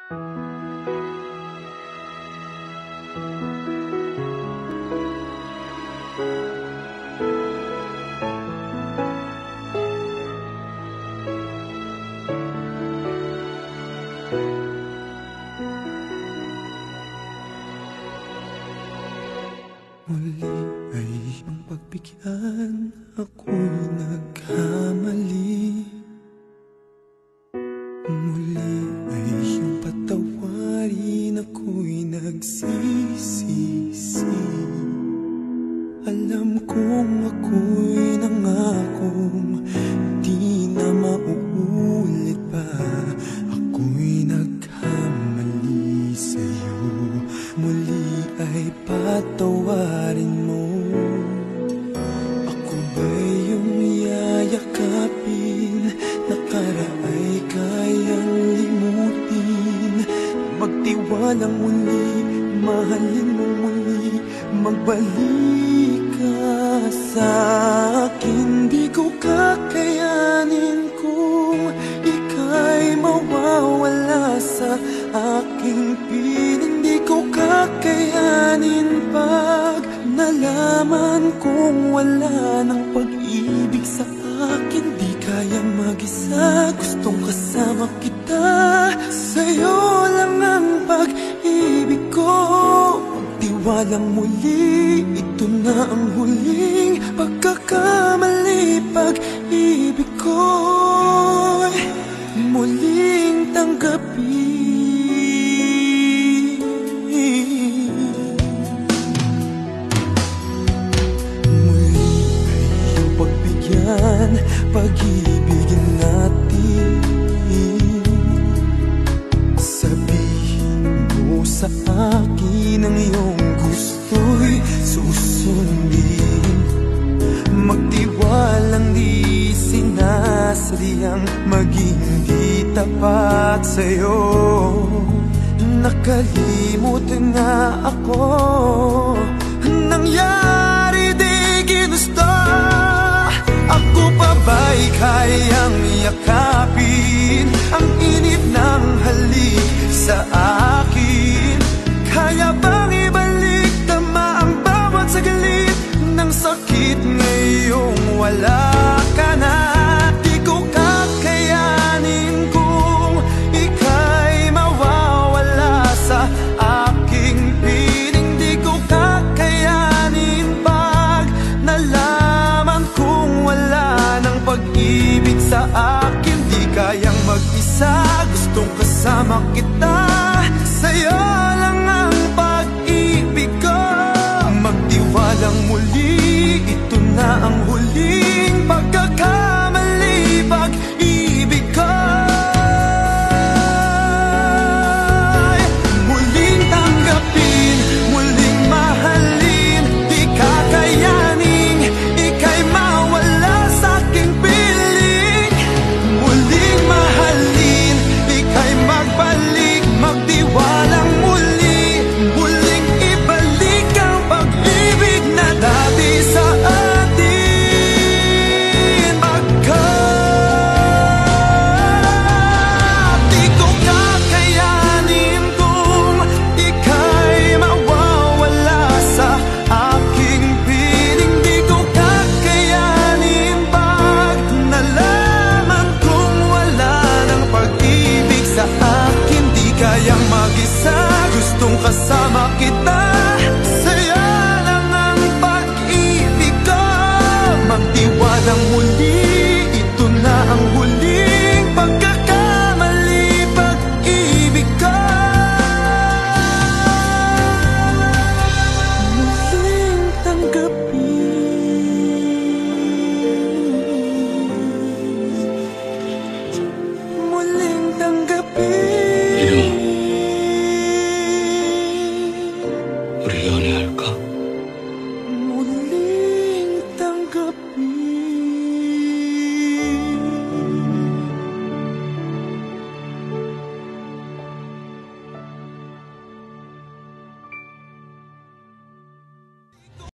Muli ay iyong pagbigyan, ako'y nagkamali. Muli ay iyong patawarin, ako'y nagsisisi. Alam kong ako'y nangakong di na mauulit pa. Ako'y nagkamali sa'yo, muli ay patawarin mo. Ako ba'y iyong yayakapin, nakaraay kayang limutin? Magtiwalang muli, mahalin mo muli, magbalik ka sa'kin. Di ko kakayanin kung ika'y mawawala sa aking piling. Di ko kakayanin pag nalaman kong wala ng pag-ibig sa akin. Di kaya mag-isa, gustong kasama kita. Sa'yo lang ang pag-ibig ko. Magtiwalang muli, ito na ang huling pagkakamali. Pag-ibig ko'y muling tanggapin. Muli ay iyong pagbigyan, pag-ibigin natin. Sabihin mo sa akin ang iyong gusto'y susundin. Magtiwalang di sinasadyang maging di tapat sa'yo. Nakalimutan na ako, nangyari di ginusto. Ako pa ba'y kayang yakapin ang init ng halik sa akin? Kaya bang ibalik tama ang bawat saglit ng sakit ngayong wala ka na? Di ko kakayanin kung ika'y mawawala sa aking piling. Di ko kakayanin pag nalaman kung wala ng pag-ibig sa akin. Di kayang mag-isa, gustong kasama kita.